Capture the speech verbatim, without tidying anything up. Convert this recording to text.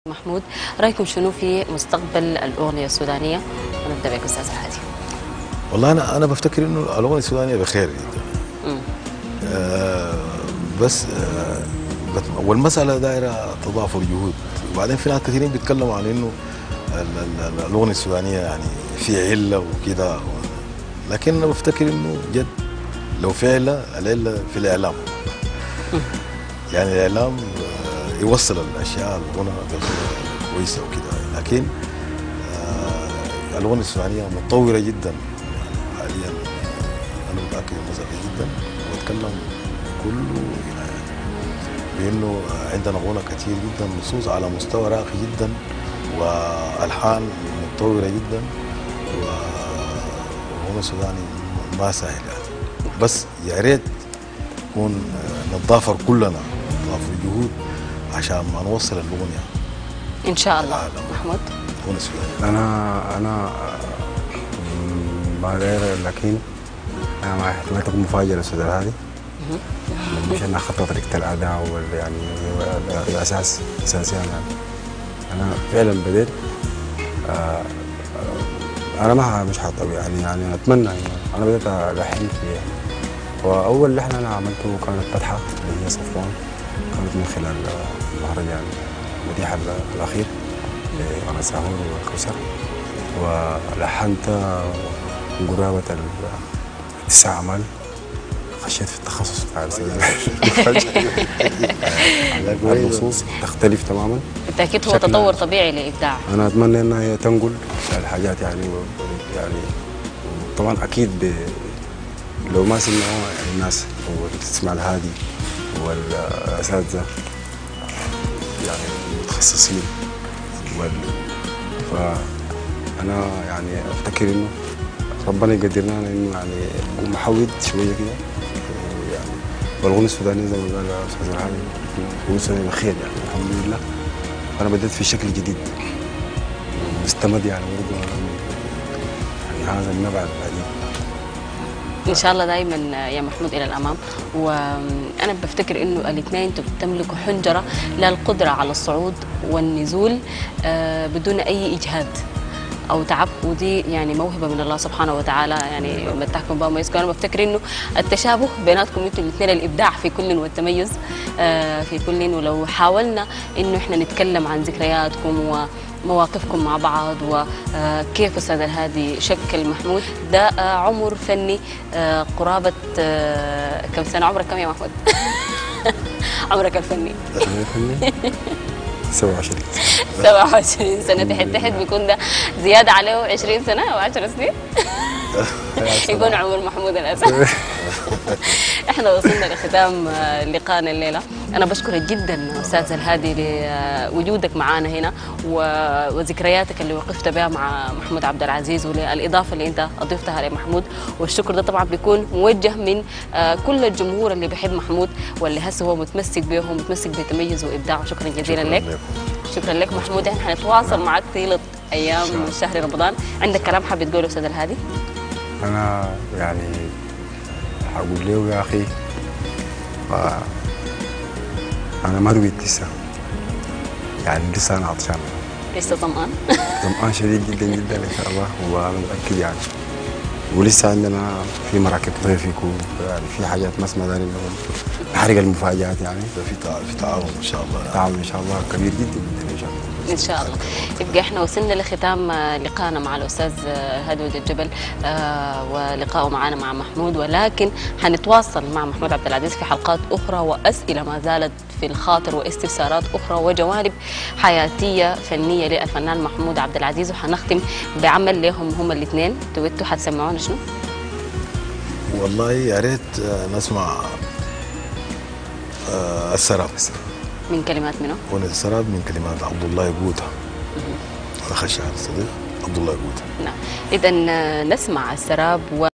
محمود، رايكم شنو في مستقبل الاغنيه السودانيه؟ ونبدا بك استاذ الهادي. والله انا انا بفتكر انه الاغنيه السودانيه بخير جدا. آه بس آه والمساله دايره تضافر جهود، وبعدين في ناس كثيرين بيتكلموا عن انه الاغنيه السودانيه يعني في عله وكده، لكن انا بفتكر انه جد لو في عله، العله في الاعلام. يعني الاعلام يوصل الاشياء الغنى كويسه وكده، لكن آه الاغنيه السودانيه متطوره جدا يعني حاليا. انا متاكد من المساله جدا، واتكلم كله يعني بانه عندنا غنى كثير جدا، نصوص على مستوى راقي جدا، والحان متطوره جدا، والغنى السوداني ما سهل يعني. بس يا ريت نكون نتضافر كلنا، نتضافر جهود عشان ما نوصل الاغنيه ان شاء الله. محمود، انا انا ما داير، لكن انا مع احتمال تكون مفاجاه للاستاذ الهادي، مش انا خطط طريقه الاداء ولا يعني الاساس اساسيا. يعني انا فعلا بديت آه انا ما مش حاطط يعني يعني اتمنى يعني انا بديت الحن فيها. واول لحن انا عملته كانت فتحه اللي هي صفوان، كانت من خلال مهرجان مديح الاخير لقناه ساهور والكوثر، ولحنت قرابه تسع اعمال. خشيت في التخصص بتاع النصوص تختلف تماما. بالتاكيد هو تطور طبيعي للابداع. انا اتمنى انها هي تنقل الحاجات يعني يعني طبعا اكيد ب لو ما سمعوا يعني الناس وتسمع الهادي والاساتذه يعني متخصصين وال فانا يعني افتكر انه ربنا يقدرنا انه يعني نكون محود شويه كده يعني. والغنى السودانيه زي ما قال الاستاذ الهادي الغنى السودانيه بخير يعني الحمد لله. انا بدأت في شكل جديد مستمد يعني برضه يعني هذا النبع القديم. ان شاء الله دائما يا محمود الى الامام. وانا بفتكر انه الاثنين تملكوا حنجره للقدره على الصعود والنزول بدون اي اجهاد او تعب، ودي يعني موهبه من الله سبحانه وتعالى يعني متعكم بها وميزكم. انا بفتكر انه التشابه بيناتكم انتم الاثنين، الابداع في كل والتميز في كل. ولو حاولنا انه احنا نتكلم عن ذكرياتكم ومواقفكم مع بعض وكيف استاذ الهادي شكل محمود، ده عمر فني قرابه كم سنه؟ عمرك كم يا محمود؟ عمرك الفني؟ سبعة وعشرين سبعة وعشرين سنة. تحت تحت بيكون ده زيادة عليه عشرين سنة أو عشر سنين. يكون عمر محمود الأسد. احنا وصلنا لختام لقاءنا الليلة. أنا بشكرك جدا أستاذ الهادي لوجودك معنا هنا وذكرياتك اللي وقفت بها مع محمود عبد العزيز، وللإضافة اللي أنت أضفتها لمحمود. والشكر ده طبعا بيكون موجه من كل الجمهور اللي بيحب محمود واللي هسه هو متمسك به ومتمسك بتميزه وإبداعه. شكرا جزيلا لك. شكرا لك محمود. احنا حنتواصل معك طيلة أيام شهر رمضان. عندك كلام حابب تقوله أستاذ الهادي؟ أنا يعني هقول له يا أخي أنا ما رويت لسه، يعني لسه أنا عطشان، لسه ظمآن؟ ظمآن شديد جدا جدا إن شاء الله، وأنا متأكد يعني. ولسه عندنا في مراكب ضيفكم يعني في حاجات ما سمعناها نحرق المفاجآت يعني. في في تعاون ان شاء الله، تعاون ان شاء الله كبير جدا جدا ان شاء الله. ان شاء الله. يبقى احنا وصلنا لختام لقائنا مع الاستاذ هادي ود الجبل آه ولقائه معنا مع محمود، ولكن حنتواصل مع محمود عبد العزيز في حلقات اخرى واسئله ما زالت في الخاطر واستفسارات اخرى وجوانب حياتيه فنيه للفنان محمود عبد العزيز. وحنختم بعمل لهم هم الاثنين. تويتو حتسمعونا شنو؟ والله يا ريت نسمع آه السراب. من كلمات منو؟ أغنية السراب من كلمات عبد الله يقوتها. أنا خشعر الصديق عبد الله يقوتها. نعم. إذا نسمع السراب و